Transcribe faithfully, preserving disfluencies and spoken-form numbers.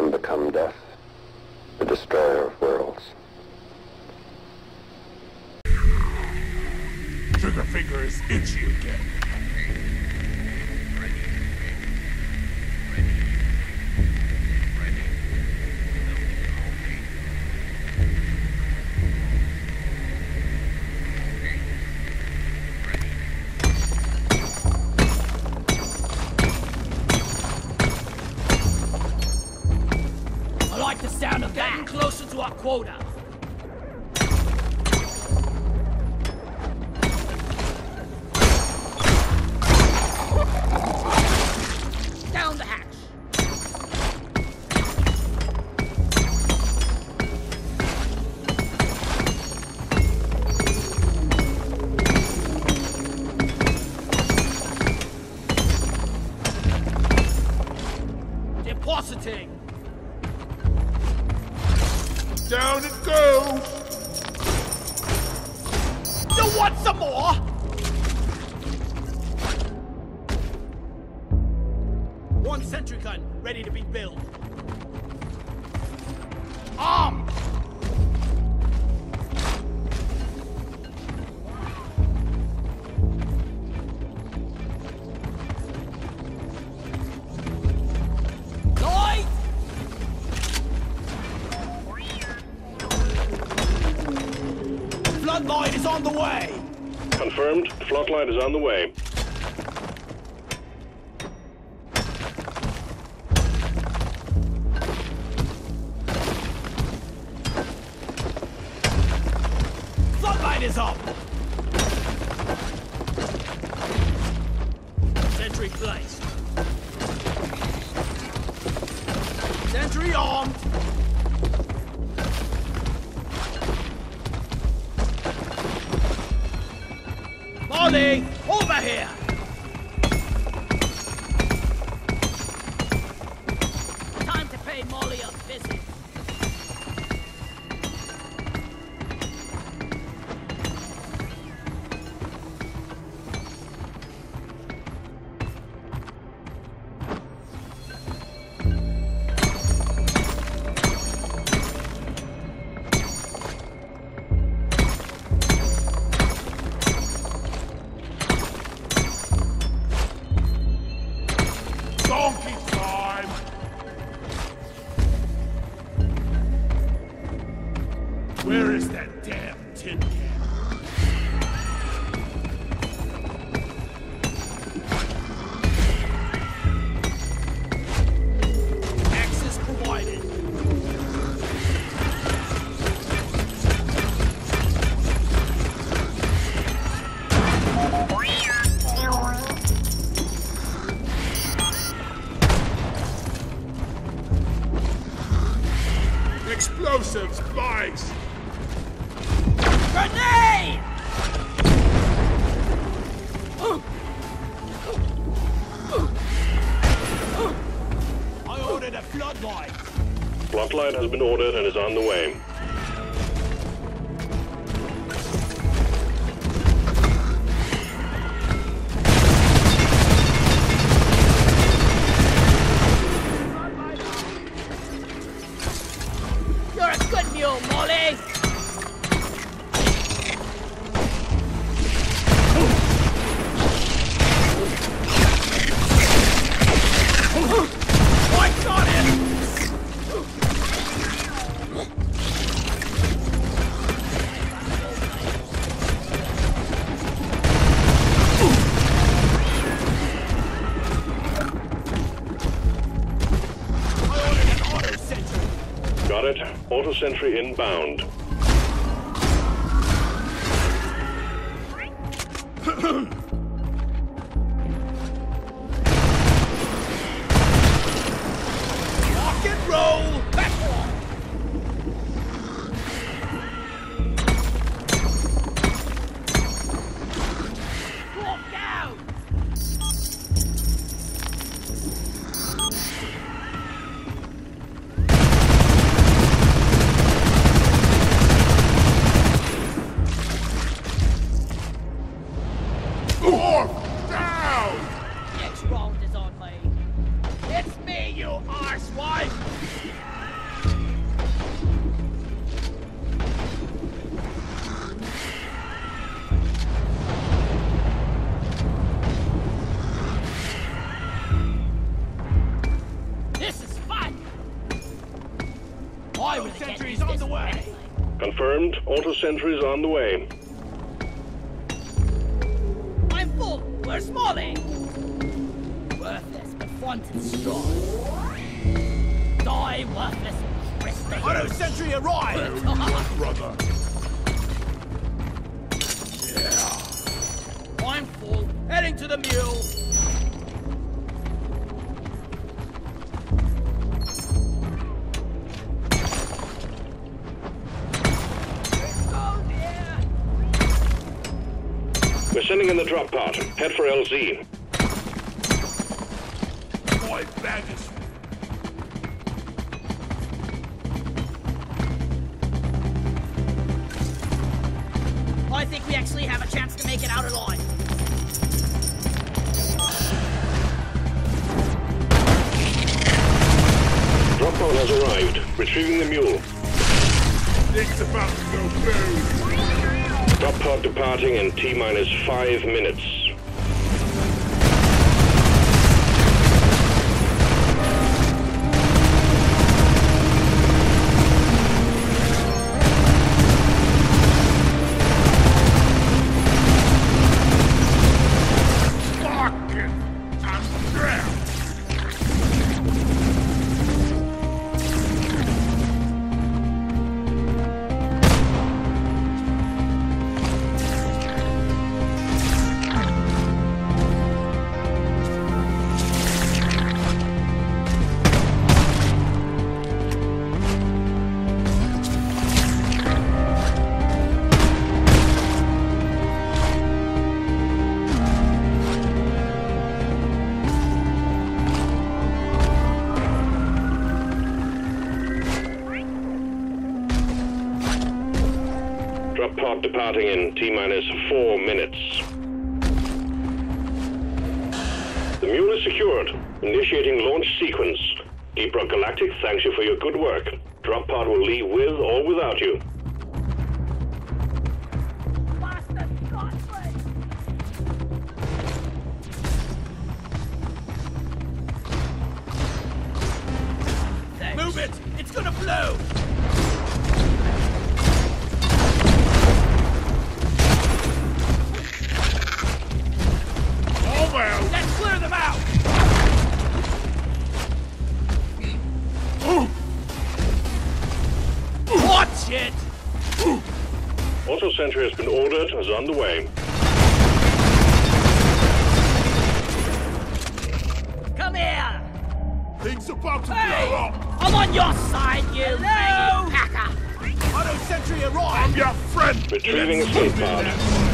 am become death, the destroyer of worlds. Trigger finger is itchy again. I like the sound of getting closer to our quota. Down the hatch. Depositing. Down it goes! You want some more? One sentry gun ready to be built. Armed! Light! Floodlight is on the way! Confirmed. Floodlight is on the way. Floodlight is up! Sentry placed. Sentry armed! Molly, over here! Time to pay Molly a visit. Donkey time! Where is that damn tin can? Access provided. Explosives, guys! Grenade! I ordered a floodlight. Floodlight has been ordered and is on the way. You're a good mule, Molly! I got him! I ordered an auto sentry. Got it. Auto sentry inbound. Rock and roll! Backward! Walk down! Orc down! Next round is on me. It's me, you arsewife! I really get Sentry's used on this the way. anyway. Confirmed. Auto sentry is on the way. I'm full. Where's Molly? Worthless, but fun and strong. Die, worthless, Christy. Auto sentry arrived! Brother. Yeah. I'm full. Heading to the mule. We're sending in the drop pod. Head for L Z. My baggage. I think we actually have a chance to make it out alive. Drop pod has arrived. Retrieving the mule. Things about to go boom. Drop pod departing in T minus five minutes. Fucking I'm drowned. Drop pod departing in T minus four minutes. The mule is secured. Initiating launch sequence. Deep Rock Galactic thanks you for your good work. Drop pod will leave with or without you. Move it! It's gonna blow! Oh well! Let's clear them out! Watch it! Auto sentry has been ordered and is on the way. Come here! Things about to Hey! blow up! I'm on your side, you banging packer! Auto sentry arrived! I'm your friend! Retrieving Let's escape move in pod. there.